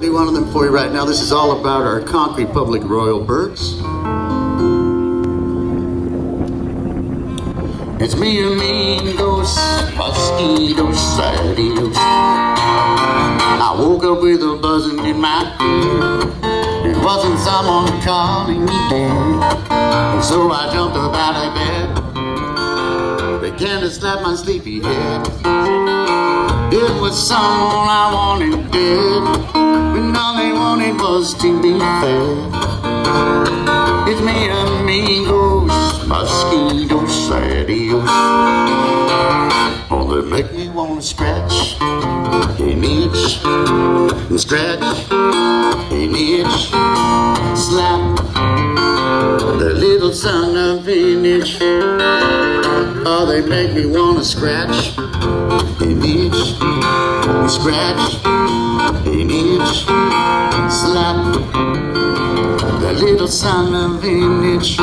Do one of them for you right now. This is all about our concrete public royal birds. It's me and amigos, mosquitoes, adios. I woke up with a buzzing in my ear. It wasn't someone calling me dead. And so I jumped up out of bed, began to slap my sleepy head. It was someone I wanted dead, when all they wanted was to be fed. It's me amigos, mosquitoes, adios. Oh, they make me wanna scratch an itch, and scratch an itch, slap the little son of an itch. Oh, they make me wanna scratch an itch, and scratch an itch, slap the little son of an itch.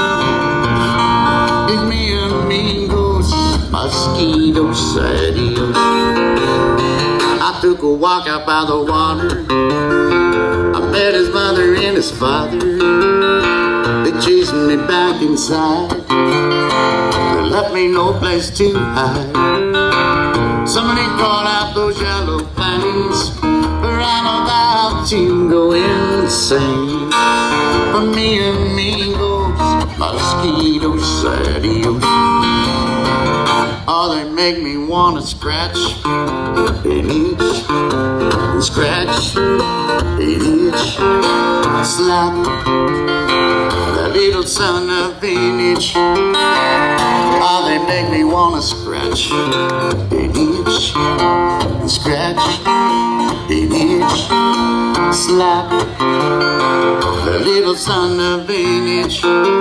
It's me amigos, mosquitoes, adios. I took a walk out by the water. I met his mother and his father. They chased me back inside. They left me no place to hide. Somebody called out those yellow planes, for I'm about to go insane. For me amigos, mosquitoes, adios. Oh, they make me wanna scratch an itch, and scratch an itch, slap the little son of an itch. Oh, they make me wanna scratch an itch, and scratch an itch, slap the little son of an itch.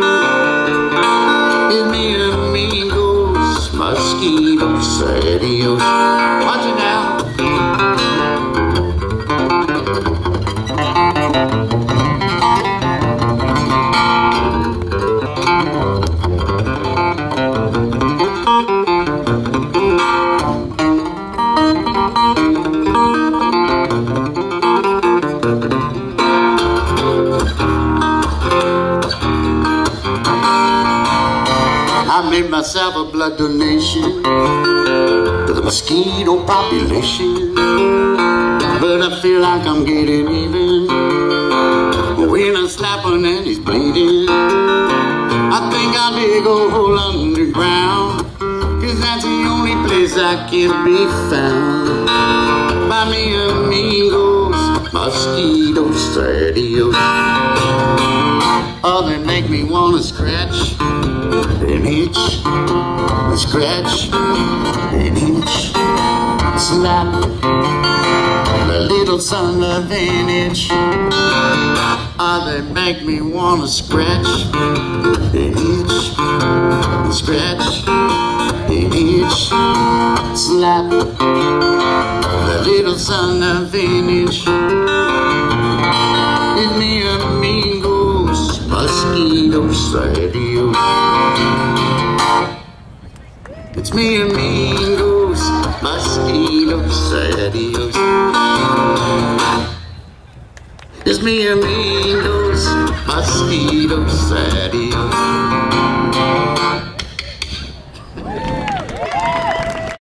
It's me amigos, mosquitoes, adios. Watch it now. I made myself a blood donation to the mosquito population, but I feel like I'm getting even when I slap one and he's bleeding. I think I'll dig a hole underground, 'cause that's the only place I can be found. By me amigos, mosquitoes, adios. Oh, they make me wanna scratch an itch, and scratch an itch, slap the little son of an itch. Oh, they make me wanna scratch an itch, and scratch an itch, slap the little son of an itch. It's me amigos, mosquitoes, adios. It's me amigos, mosquitoes, adios. It's me amigos, mosquitoes, adios.